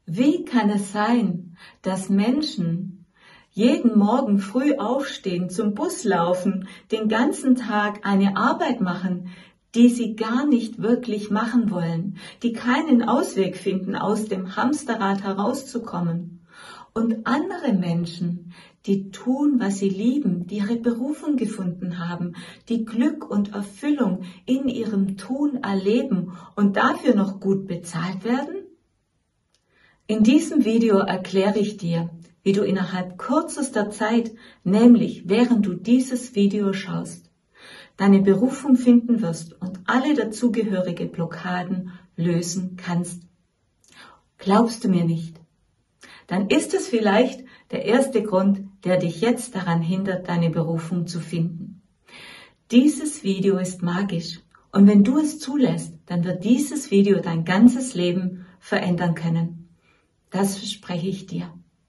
Wie kann es sein, dass Menschen jeden Morgen früh aufstehen, zum Bus laufen, den ganzen Tag eine Arbeit machen, die sie gar nicht wirklich machen wollen, die keinen Ausweg finden, aus dem Hamsterrad herauszukommen? Und andere Menschen, die tun, was sie lieben, die ihre Berufung gefunden haben, die Glück und Erfüllung in ihrem Tun erleben und dafür noch gut bezahlt werden? In diesem Video erkläre ich dir, wie du innerhalb kürzester Zeit, nämlich während du dieses Video schaust, deine Berufung finden wirst und alle dazugehörige Blockaden lösen kannst. Glaubst du mir nicht? Dann ist es vielleicht der erste Grund, der dich jetzt daran hindert, deine Berufung zu finden. Dieses Video ist magisch und wenn du es zulässt, dann wird dieses Video dein ganzes Leben verändern können. Das verspreche ich dir.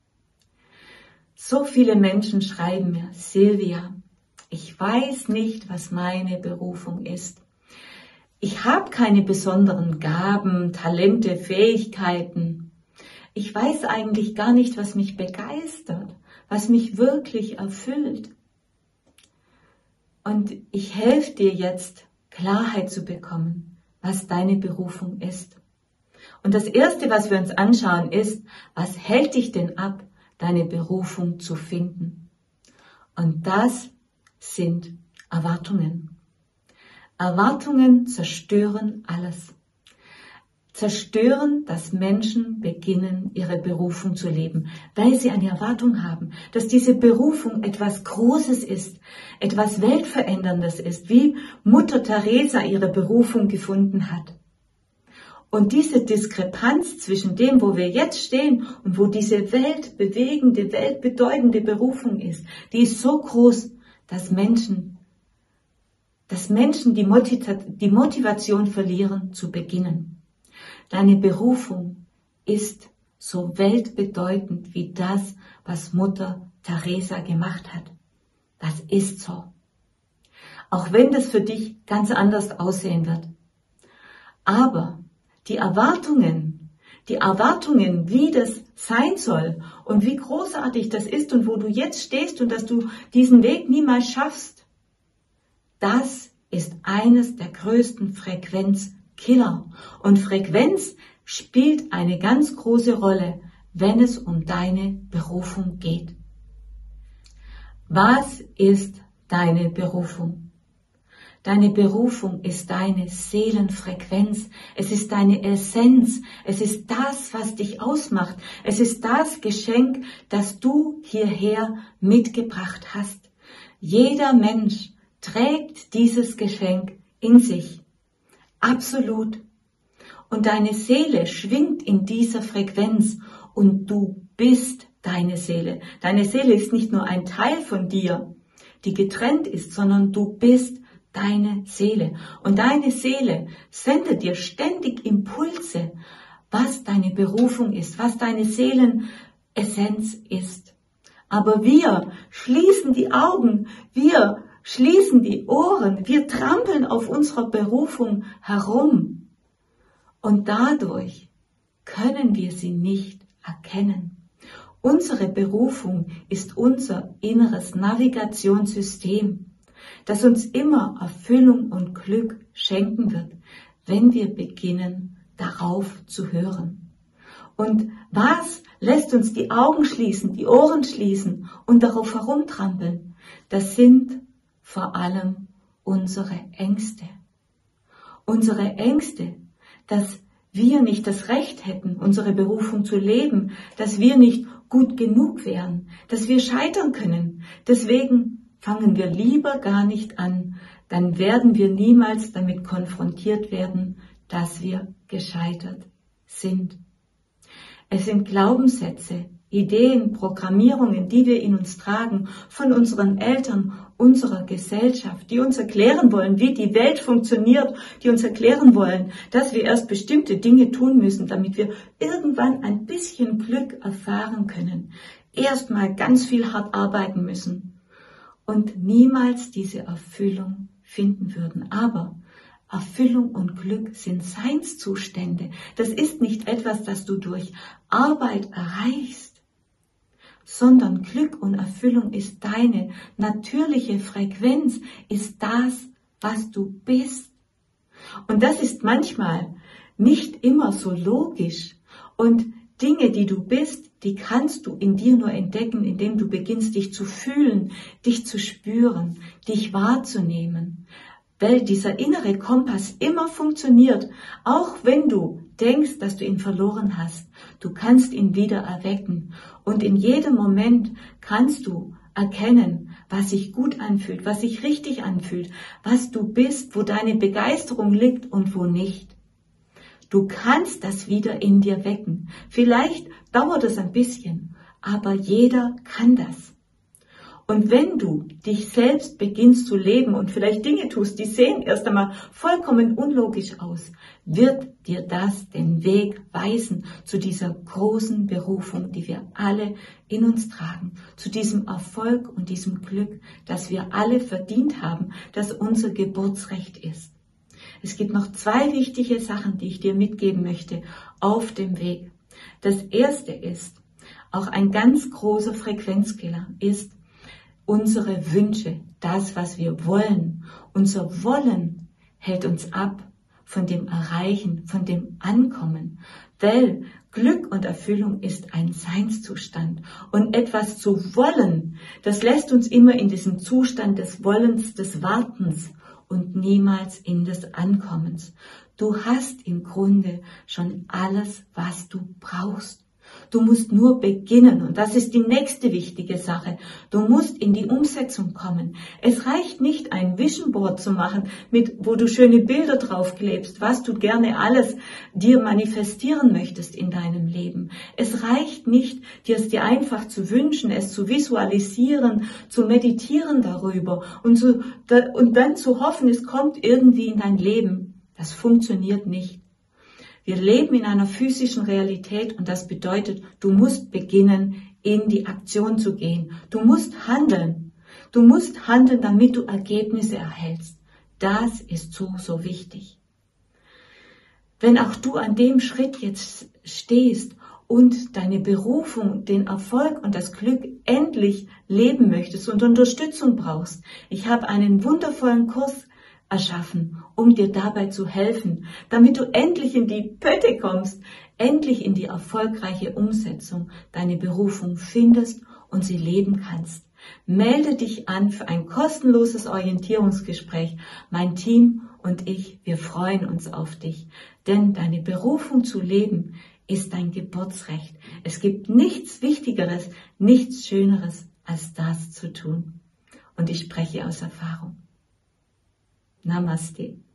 So viele Menschen schreiben mir: Silvia, ich weiß nicht, was meine Berufung ist. Ich habe keine besonderen Gaben, Talente, Fähigkeiten. Ich weiß eigentlich gar nicht, was mich begeistert, was mich wirklich erfüllt. Und ich helfe dir jetzt, Klarheit zu bekommen, was deine Berufung ist. Und das Erste, was wir uns anschauen, ist, was hält dich denn ab, deine Berufung zu finden? Und das sind Erwartungen. Erwartungen zerstören alles. Zerstören, dass Menschen beginnen, ihre Berufung zu leben, weil sie eine Erwartung haben, dass diese Berufung etwas Großes ist, etwas Weltveränderndes ist, wie Mutter Teresa ihre Berufung gefunden hat. Und diese Diskrepanz zwischen dem, wo wir jetzt stehen und wo diese weltbewegende, weltbedeutende Berufung ist, die ist so groß, dass Menschen die Motivation verlieren zu beginnen. Deine Berufung ist so weltbedeutend wie das, was Mutter Teresa gemacht hat. Das ist so. Auch wenn das für dich ganz anders aussehen wird. Aber die Erwartungen, wie das sein soll und wie großartig das ist und wo du jetzt stehst und dass du diesen Weg niemals schaffst, das ist eines der größten Frequenzkiller. Und Frequenz spielt eine ganz große Rolle, wenn es um deine Berufung geht. Was ist deine Berufung? Deine Berufung ist deine Seelenfrequenz, es ist deine Essenz, es ist das, was dich ausmacht, es ist das Geschenk, das du hierher mitgebracht hast. Jeder Mensch trägt dieses Geschenk in sich, absolut. Und deine Seele schwingt in dieser Frequenz und du bist deine Seele. Deine Seele ist nicht nur ein Teil von dir, die getrennt ist, sondern du bist deine Seele. Und deine Seele sendet dir ständig Impulse, was deine Berufung ist, was deine Seelenessenz ist. Aber wir schließen die Augen, wir schließen die Ohren, wir trampeln auf unserer Berufung herum. Und dadurch können wir sie nicht erkennen. Unsere Berufung ist unser inneres Navigationssystem, das uns immer Erfüllung und Glück schenken wird, wenn wir beginnen, darauf zu hören. Und was lässt uns die Augen schließen, die Ohren schließen und darauf herumtrampeln? Das sind vor allem unsere Ängste. Unsere Ängste, dass wir nicht das Recht hätten, unsere Berufung zu leben, dass wir nicht gut genug wären, dass wir scheitern können. Deswegen fangen wir lieber gar nicht an, dann werden wir niemals damit konfrontiert werden, dass wir gescheitert sind. Es sind Glaubenssätze, Ideen, Programmierungen, die wir in uns tragen, von unseren Eltern, unserer Gesellschaft, die uns erklären wollen, wie die Welt funktioniert, die uns erklären wollen, dass wir erst bestimmte Dinge tun müssen, damit wir irgendwann ein bisschen Glück erfahren können, erstmal ganz viel hart arbeiten müssen und niemals diese Erfüllung finden würden. Aber Erfüllung und Glück sind Seinszustände. Das ist nicht etwas, das du durch Arbeit erreichst, sondern Glück und Erfüllung ist deine natürliche Frequenz, ist das, was du bist. Und das ist manchmal nicht immer so logisch. Und Dinge, die du bist, die kannst du in dir nur entdecken, indem du beginnst, dich zu fühlen, dich zu spüren, dich wahrzunehmen. Weil dieser innere Kompass immer funktioniert, auch wenn du denkst, dass du ihn verloren hast. Du kannst ihn wieder erwecken und in jedem Moment kannst du erkennen, was sich gut anfühlt, was sich richtig anfühlt, was du bist, wo deine Begeisterung liegt und wo nicht. Du kannst das wieder in dir wecken. Vielleicht dauert es ein bisschen, aber jeder kann das. Und wenn du dich selbst beginnst zu leben und vielleicht Dinge tust, die sehen erst einmal vollkommen unlogisch aus, wird dir das den Weg weisen zu dieser großen Berufung, die wir alle in uns tragen, zu diesem Erfolg und diesem Glück, das wir alle verdient haben, das unser Geburtsrecht ist. Es gibt noch 2 wichtige Sachen, die ich dir mitgeben möchte auf dem Weg. Das erste ist, auch ein ganz großer Frequenzkiller ist, unsere Wünsche, das, was wir wollen. Unser Wollen hält uns ab von dem Erreichen, von dem Ankommen. Weil Glück und Erfüllung ist ein Seinszustand. Und etwas zu wollen, das lässt uns immer in diesem Zustand des Wollens, des Wartens und niemals in des Ankommens. Du hast im Grunde schon alles, was du brauchst. Du musst nur beginnen und das ist die nächste wichtige Sache. Du musst in die Umsetzung kommen. Es reicht nicht, ein Vision Board zu machen, wo du schöne Bilder draufklebst, was du gerne alles dir manifestieren möchtest in deinem Leben. Es reicht nicht, dir einfach zu wünschen, es zu visualisieren, zu meditieren darüber und dann zu hoffen, es kommt irgendwie in dein Leben. Das funktioniert nicht. Wir leben in einer physischen Realität und das bedeutet, du musst beginnen, in die Aktion zu gehen. Du musst handeln. Du musst handeln, damit du Ergebnisse erhältst. Das ist so wichtig. Wenn auch du an dem Schritt jetzt stehst und deine Berufung, den Erfolg und das Glück endlich leben möchtest und Unterstützung brauchst, ich habe einen wundervollen Kurs erschaffen, um dir dabei zu helfen, damit du endlich in die Pötte kommst, endlich in die erfolgreiche Umsetzung deine Berufung findest und sie leben kannst. Melde dich an für ein kostenloses Orientierungsgespräch. Mein Team und ich, wir freuen uns auf dich, denn deine Berufung zu leben ist dein Geburtsrecht. Es gibt nichts Wichtigeres, nichts Schöneres, als das zu tun. Und ich spreche aus Erfahrung. Namaste.